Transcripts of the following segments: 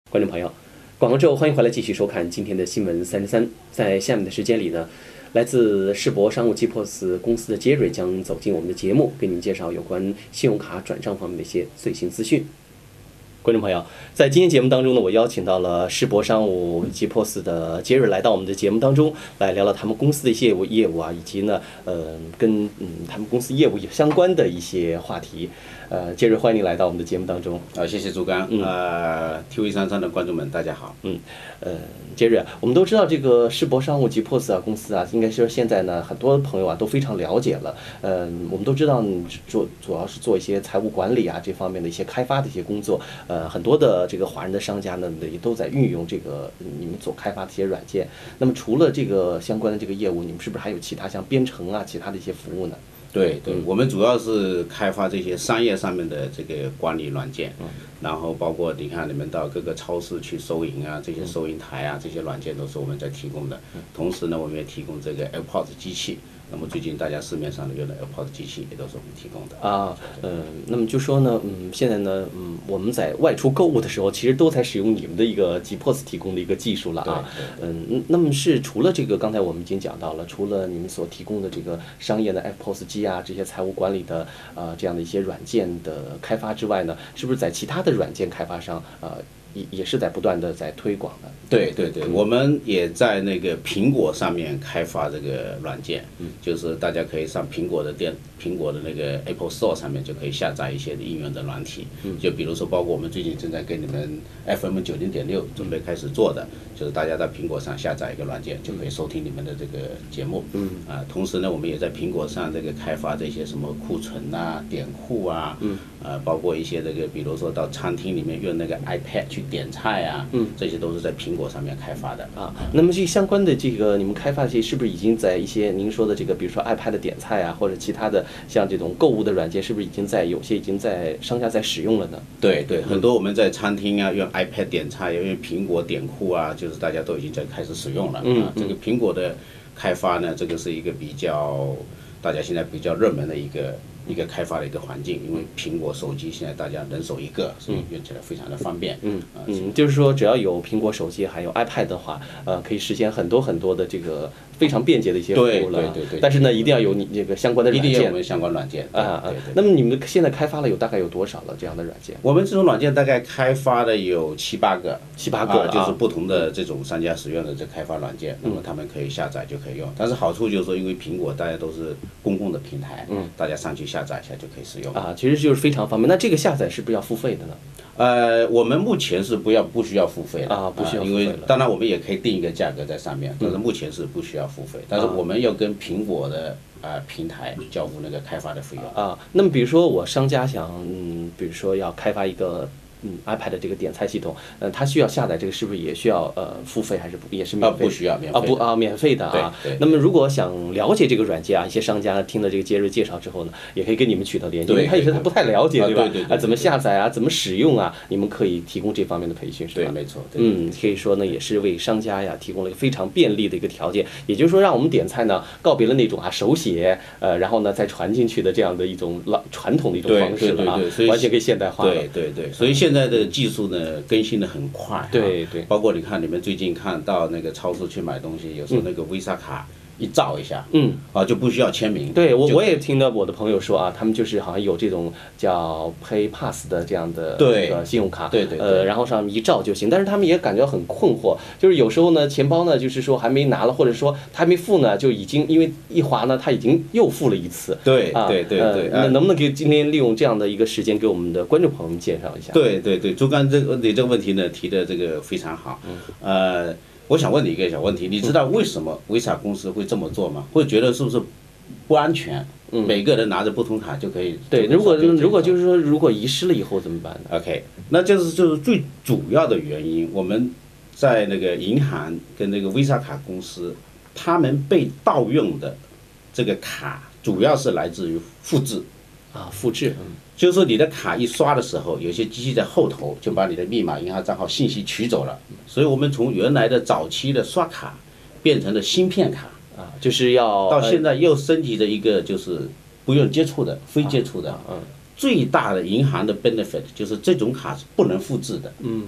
观众朋友，广告之后欢迎回来继续收看今天的新闻33。在下面的时间里呢，来自世博商务 GPOS 公司的杰瑞将走进我们的节目，给您介绍有关信用卡转账方面的一些最新资讯。观众朋友，在今天节目当中呢，我邀请到了世博商务 GPOS 的杰瑞来到我们的节目当中，来聊聊他们公司的一些业务啊，以及呢，跟他们公司业务相关的一些话题。杰瑞，欢迎你来到我们的节目当中。 谢谢朱刚。TV33的观众们，大家好。 杰瑞，我们都知道这个世博商务 GPOS 公司啊，应该说现在呢，很多朋友啊都非常了解了。我们都知道你主要是做一些财务管理啊这方面的一些开发的一些工作。很多的这个华人的商家呢，也都在运用这个你们所开发的一些软件。那么除了这个相关的这个业务，你们是不是还有其他像编程啊其他的一些服务呢？ 对，我们主要是开发这些商业上面的这个管理软件，然后包括你看你们到各个超市去收银啊，这些收银台啊，这些软件都是我们在提供的。同时呢，我们也提供这个 AirPods 机器。那么最近大家市面上用的 AirPods 机器也都是我们提供的那么就说呢，现在呢，我们在外出购物的时候，其实都在使用你们的一个 GPOS 提供的一个技术了啊。那么是除了这个，刚才我们已经讲到了，除了你们所提供的这个商业的 AirPods 机啊，这些财务管理的这样的一些软件的开发之外呢，是不是在其他的软件开发上也是在不断的在推广的？ 对，我们也在那个苹果上面开发这个软件，就是大家可以上苹果的那个 Apple Store 上面就可以下载一些应用的软体，就比如说包括我们最近正在跟你们 FM90.6准备开始做的，就是大家在苹果上下载一个软件就可以收听你们的这个节目，同时呢，我们也在苹果上这个开发这些什么库存啊、点库啊，包括一些这个，比如说到餐厅里面用那个 iPad 去点菜啊，这些都是在苹果上面开发的啊。 那么这相关的这个你们开发这些是不是已经在一些您说的这个，比如说 iPad 点菜啊，或者其他的像这种购物的软件，是不是有些已经在商家在使用了呢？ 对，很多我们在餐厅啊用 iPad 点菜，用苹果点库啊，就是大家都已经在开始使用了。这个苹果的开发呢，这个是一个大家现在比较热门的一个开发的一个环境，因为苹果手机现在大家人手一个，所以用起来非常的方便。 就是说只要有苹果手机还有 iPad 的话，可以实现很多很多的这个非常便捷的一些服务了。 对。 但是呢，一定要有你这个相关的软件， 一定要有我们相关软件那么你们现在开发了大概有多少了这样的软件？ 我们这种软件大概开发的有7、8个，就是不同的这种商家使用的这开发软件，那么他们可以下载就可以用。但是好处就是说，因为苹果大家都是公共的平台，大家上去下载一下就可以使用其实就是非常方便。那这个下载是不是要付费的呢？ 我们目前是不需要付费的不需要付费了。 因为当然我们也可以定一个价格在上面，但是目前是不需要付费。但是我们要跟苹果的平台交付那个开发的费用那么比如说我商家想比如说要开发一个iPad 这个点菜系统，它需要下载这个是不是也需要付费，还是也是免费？ 不需要， 免费的啊。 对。 那么如果想了解这个软件一些商家听了这个杰瑞介绍之后呢，也可以跟你们取得联系，因为他有些他不太了解，对吧？ 对。 怎么下载怎么使用你们可以提供这方面的培训，是吧？ 对，没错。 可以说呢，也是为商家提供了一个非常便利的一个条件。也就是说，让我们点菜呢，告别了那种手写，然后呢再传进去的这样的一种传统的一种方式了完全可以现代化了。 对。所以现在的技术更新的很快， 对， 包括你看你们最近看到那个超市去买东西，有时候那个 Visa 卡一照一下，就不需要签名。 对，我也听到我的朋友说他们就是好像有这种叫 Pay Pass 的这样的这个信用卡， 对， 然后上面一照就行。但是他们也感觉很困惑，就是有时候呢，钱包呢就是说还没拿了，或者说他还没付呢，就已经因为一划呢，他已经又付了一次。 对。 那能不能给今天利用这样的一个时间，给我们的观众朋友们介绍一下？ 对，朱刚你这个问题呢提的这个非常好。我想问你一个小问题，你知道为什么Visa公司会这么做吗？会觉得是不是不安全？每个人拿着不同卡就可以。 对，如果就是说，如果遗失了以后怎么办呢 ？OK， 那就是最主要的原因。我们在那个银行跟那个 Visa 卡公司，他们被盗用的这个卡，主要是来自于复制。 复制。 就是说你的卡一刷的时候，有些机器在后头就把你的密码、银行账号信息取走了，所以我们从原来的早期的刷卡变成了芯片卡就是要到现在又升级的一个就是不用接触的、非接触的。最大的银行的 benefit 就是这种卡是不能复制的。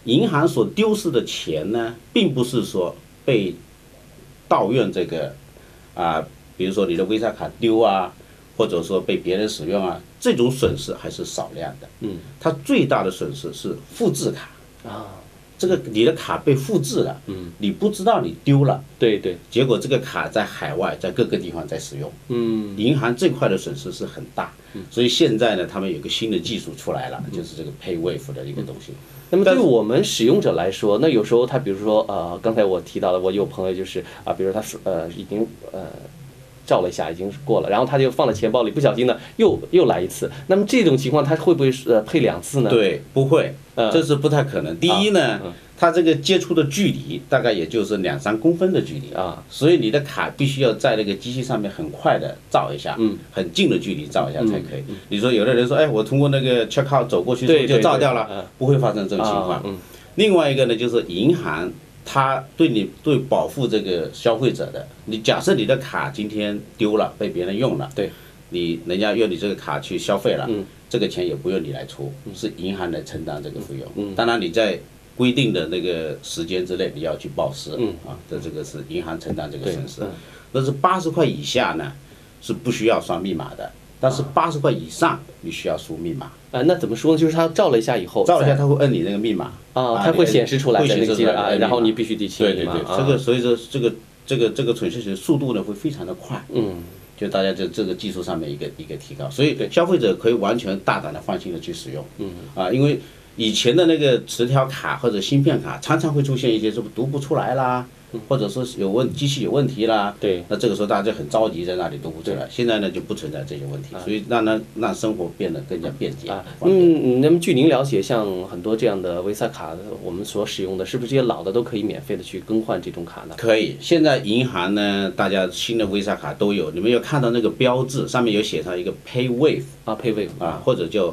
银行所丢失的钱呢，并不是说被盗用这个比如说你的 Visa 卡丢啊，或者说被别人使用啊，这种损失还是少量的。它最大的损失是复制卡这个你的卡被复制了，你不知道你丢了， 对对， 结果这个卡在海外，在各个地方在使用，银行这块的损失是很大，所以现在呢，他们有个新的技术出来了，就是这个 PayWave 的一个东西。 那么对于我们使用者来说，那有时候他比如说刚才我提到了，我有朋友就是比如说他已经照了一下，已经过了，然后他就放在钱包里，不小心呢又来一次。那么这种情况他会不会配2次呢？ 对，不会，这是不太可能。第一呢，它这个接触的距离大概也就是2-3公分的距离所以你的卡必须要在那个机器上面很快的照一下，很近的距离照一下才可以。你说有的人说，哎，我通过那个 check out 走过去就照掉了，不会发生这种情况。另外一个呢，就是银行。他对保护这个消费者的，你假设你的卡今天丢了，被别人用了， 对， 人家用你这个卡去消费了，这个钱也不用你来出，是银行来承担这个费用。当然你在规定的那个时间之内你要去报失，这个是银行承担这个损失。但是80块以下呢是不需要刷密码的，但是80块以上你需要输密码。 那怎么说呢？就是他照了一下以后， 照了一下他会摁你那个密码它会显示出来在那个然后你必须得清密码。 对，这个所以说这个存续速度呢会非常的快。就大家这个技术上面一个提高，所以消费者可以完全大胆的放心的去使用。因为以前的那个磁条卡或者芯片卡常常会出现一些读不出来啦。或者说机器有问题啦， 对， 那这个时候大家就很着急，在那里读不出来。现在呢就不存在这些问题，所以让生活变得更加便捷。 那么据您了解，像很多这样的 Visa 卡，我们所使用的，是不是这些老的都可以免费的去更换这种卡呢？ 可以，现在银行呢，大家新的 Visa 卡都有，你们有看到那个标志，上面有写上一个 PayWave PayWave 或者叫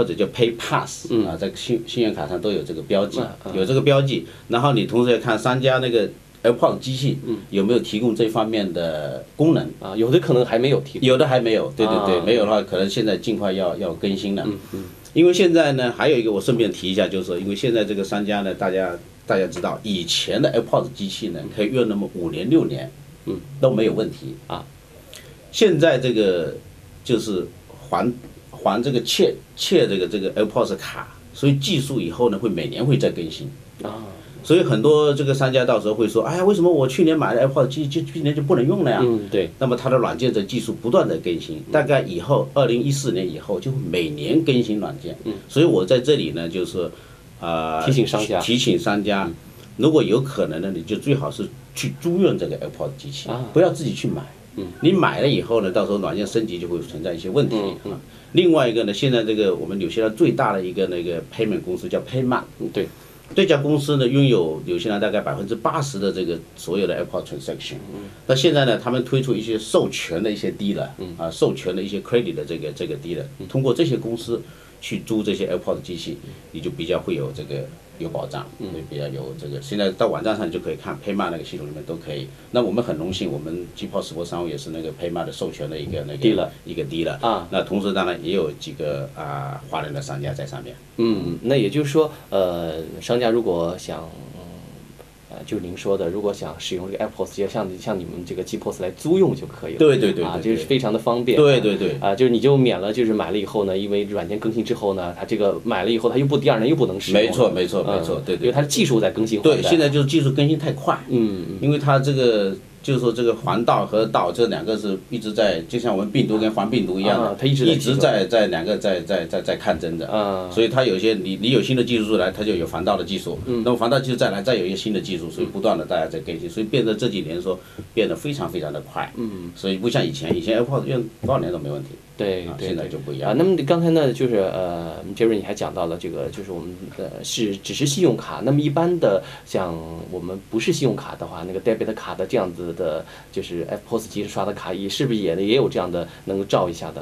PayPass 在信用卡上都有这个标记，有这个标记。然后你同时要看商家那个AirPods 机器有没有提供这方面的功能有的可能还没有提供， 有的还没有，对，没有的话可能现在尽快要更新了。因为现在呢还有一个我顺便提一下，就是说因为现在这个商家呢，大家知道以前的 AirPods 机器呢可以用那么5年6年都没有问题现在这个就是还这个切这个 AirPods 卡，所以技术以后呢会每年会再更新所以很多这个商家到时候会说，哎呀，为什么我去年买的 AirPods 机今年就不能用了呀？ 对。 那么它的软件的技术不断的更新，大概以后2014年以后就会每年更新软件。所以我在这里呢，就是提醒商家，如果有可能呢，你就最好是去租用这个 AirPods 机器，不要自己去买。你买了以后呢，到时候软件升级就会存在一些问题另外一个呢，现在这个我们纽西兰最大的一个那个 payment 公司叫 Payman， 对。 这家公司呢，拥有纽西兰大概80%的这个所有的 AirPods transaction。那现在呢，他们推出一些授权的一些dealer，授权的一些 credit 的这个dealer，通过这些公司去租这些 AirPods 机器，你就比较会有这个有保障，比较有这个。现在到网站上就可以看 Payma 那个系统里面都可以。那我们很荣幸，我们 G-POS 世博商务也是那个 Payma 的授权的一个dealer 那同时当然也有几个华人的商家在上面。 那也就是说，商家如果想，就您说的，如果想使用这个 AirPods 机，像你们这个 G-POS 来租用就可以了。 对， 就是非常的方便。 对， 就是你就免了，就是买了以后呢，因为软件更新之后呢，它这个买了以后，它又第二年又不能使用。 没错，对， 因为它的技术在更新。 对，现在就是技术更新太快。因为它这个。就是说这个黄道和道这两个是一直在，就像我们病毒跟防病毒一样的， 它一直在两个在抗争的所以它有些你有新的技术出来，它就有防盗的技术，那么防盗技术再来，再有一些新的技术，所以不断的大家在更新，所以变得这几年说变得非常非常的快，所以不像以前 AirPods 用多少年都没问题。 对， 现在就不一样那么刚才呢，就是Jerry 你还讲到了这个，就是我们只是信用卡。那么一般的像我们不是信用卡的话，那个 debit 卡的这样子的，就是 AirPods 机刷的卡，是不是也有这样的能够照一下的呢？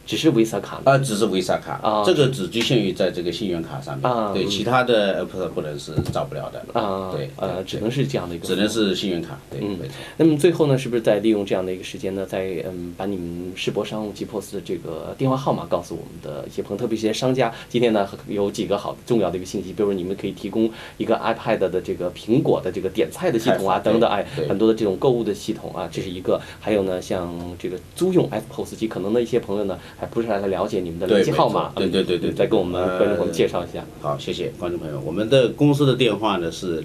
只是 Visa 卡吗？ 只是 Visa 卡， 啊这个只局限于在这个信用卡上面， 啊对，其他的不能是造不了的，对， 只能是这样的一个， 只能是信用卡，对，没错。 那么最后呢，是不是再利用这样的一个时间呢，再把你们世博商务及 POS 的这个电话号码告诉我们的一些朋友，特别一些商家。今天呢有几个好重要的一个信息，比如说你们可以提供一个 iPad 的这个苹果的这个点菜的系统啊，等等，很多的这种购物的系统啊，这是一个。还有呢，像这个租用 POS 机，可能呢一些朋友呢还不是太了解你们的联系号码， 对， 再跟我们观众朋友介绍一下。 好，谢谢观众朋友，我们的公司的电话呢是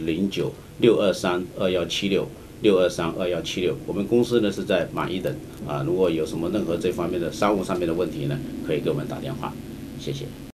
0962322176，6232176。我们公司呢是在马一等如果有什么任何这方面的商务上面的问题呢，可以给我们打电话，谢谢。